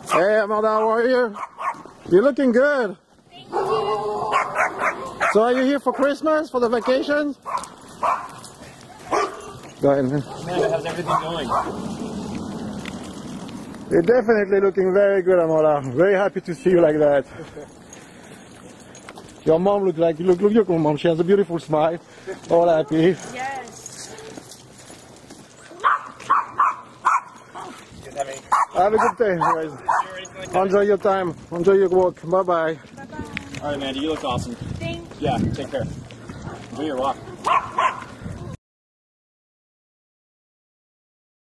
Hey, Amanda, how are you? You're looking good. Thank you. So are you here for Christmas, for the vacation? Go ahead, man. Amanda, how's everything going? You're definitely looking very good, Amanda. Very happy to see you like that. Your mom looks like, look your mom. She has a beautiful smile. All happy. Yes. Have a good day, guys. Enjoy your time. Enjoy your walk. Bye-bye. Bye-bye. All right, Amanda, you look awesome. Thank you. Yeah, take care. Enjoy your walk.